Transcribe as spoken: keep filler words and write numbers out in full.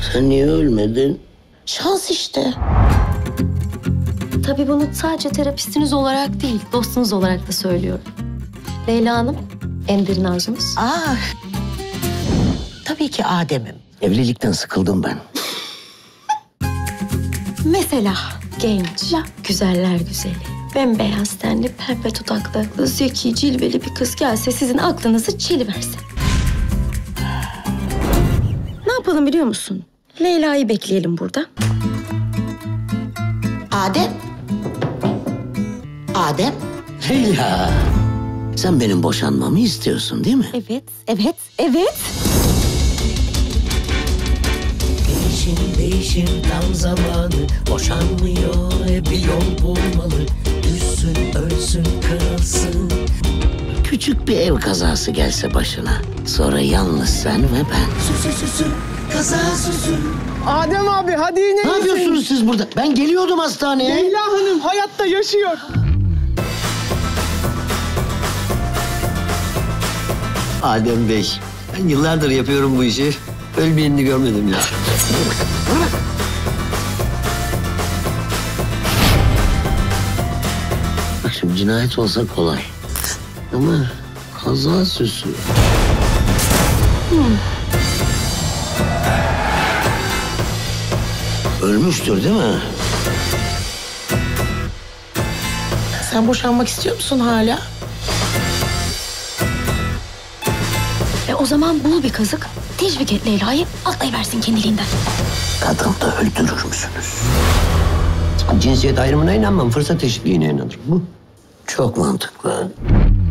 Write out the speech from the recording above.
Sen niye ölmedin? Şans işte. Tabii bunu sadece terapistiniz olarak değil, dostunuz olarak da söylüyorum. Leyla Hanım, en derin arzunuz? Aa, tabii ki Adem'im. Evlilikten sıkıldım ben. Mesela genç, güzeller güzeli, bembeyaz tenli, pembe dudaklı, zeki, cilveli bir kız gelse sizin aklınızı çeliverse. Ne yapalım biliyor musun? Leyla'yı bekleyelim burada. Adem. Adem. Leyla, sen benim boşanmamı istiyorsun değil mi? Evet, evet, evet. Değişim değişim tam zamanı, boşanmıyor bir yol bulmalı. Düşsün ölsün kırılsın. Küçük bir ev kazası gelse başına. Sonra yalnız sen ve ben. Süsü süsü kaza süsü. Adem abi hadi yine. Ne yapıyorsunuz siz burada? Ben geliyordum hastaneye. Leyla Hanım hayatta yaşıyor. Adem Bey, ben yıllardır yapıyorum bu işi. Ölmeyenini görmedim ya. Bak şimdi cinayet olsa kolay. Ama kaza süsü. Hmm. Ölmüştür değil mi? Sen boşanmak istiyor musun hala? E o zaman bul bir kazık, teşvik et Leyla'yı, atlayıversin kendiliğinden. Kadın da öldürür müsünüz? Cinsiyet ayrımına inanmam, fırsat eşitliğine inanırım. Bu Çok mantıklı.